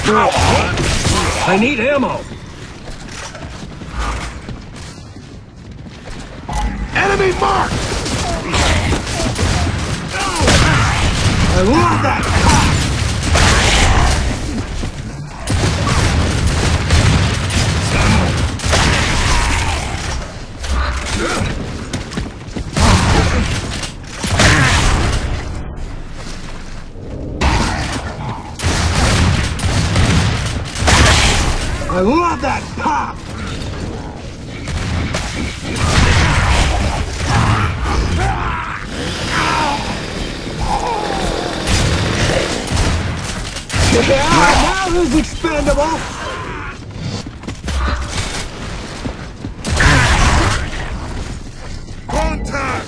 I need ammo. Enemy marked! I want that cock! I love that pop! Now who's expendable? Contact!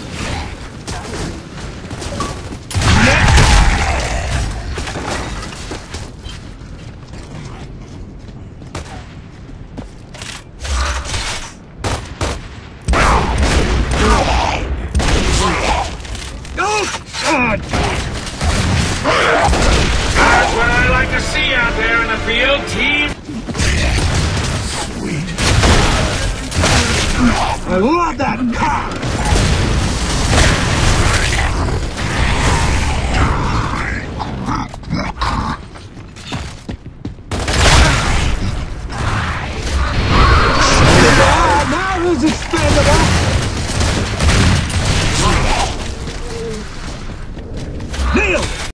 Oh, God! That's what I like to see out there in the field, team. Sweet. I love that cock! Now who's expendable?